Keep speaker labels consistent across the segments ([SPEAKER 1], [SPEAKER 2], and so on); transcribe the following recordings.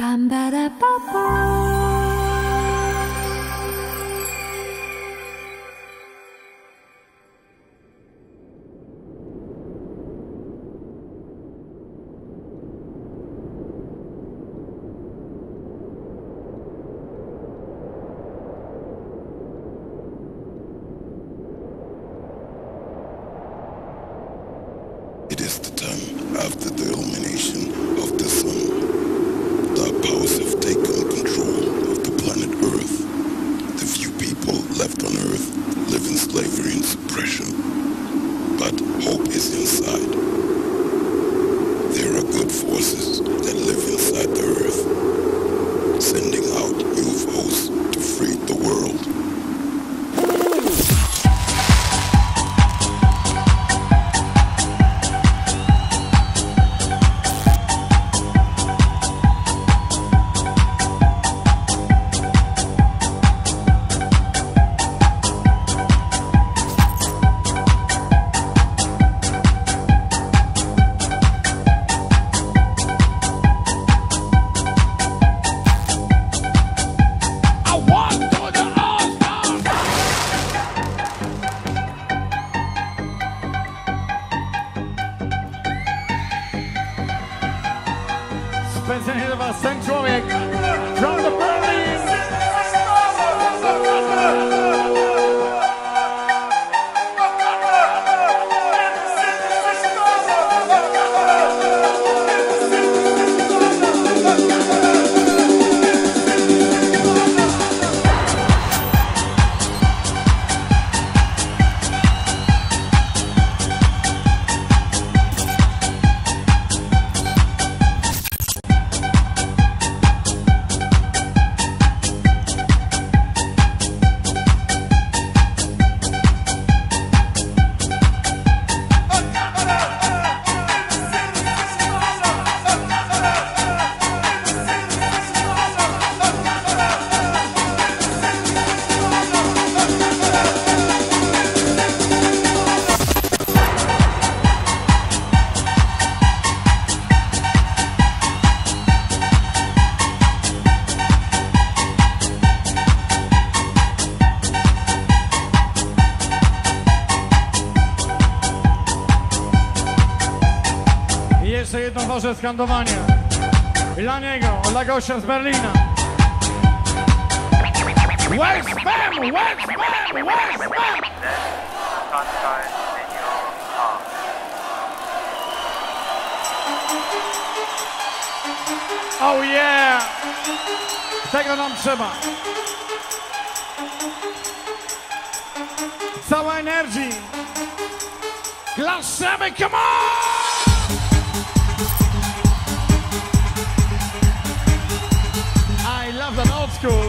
[SPEAKER 1] It is the time after the illumination of the sun. Dark powers have taken control of the planet Earth. The few people left on Earth live in slavery and suppression. But hope is inside. There are good forces that live inside the Earth, sending out UFOs to free the world.
[SPEAKER 2] Spędzenie dla was ten człowiek from the Berlin. Jeszcze jedno może skandowanie dla niego, dla gościa z Berlina. Where's Spam? Where's Spam? Where's Spam? Oh yeah! Tego nam trzeba. Cała energii. Klaszemy, come on! I love that old school.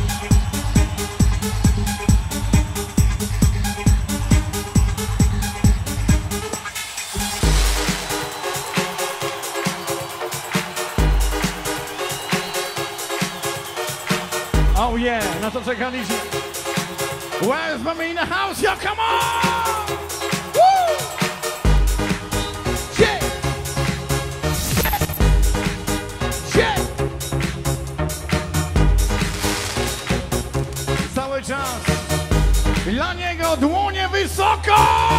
[SPEAKER 2] Oh yeah, na to czekaliśmy. Where's Mami in the house? Yo, come on! Woo! Shit! Shit! Cały czas dla niego dłonie wysoko!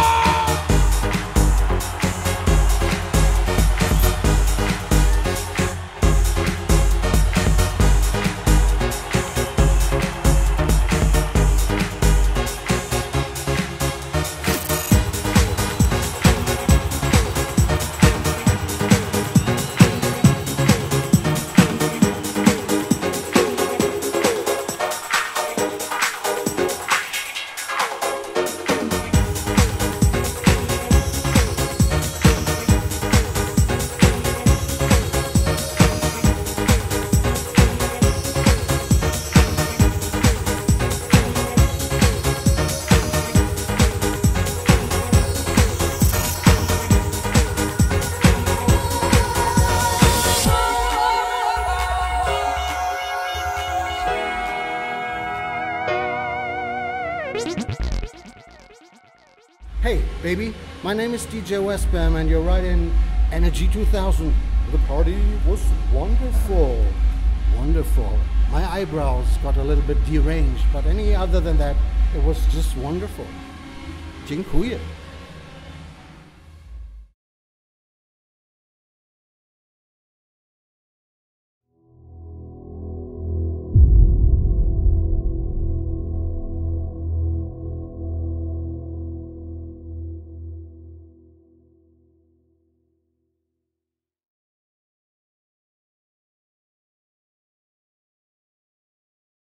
[SPEAKER 3] Hey, baby, my name is DJ Westbam, and you're right in Energy 2000. The party was wonderful. eyebrows got a little bit deranged, but any other than that, it was just wonderful. Dziękuję.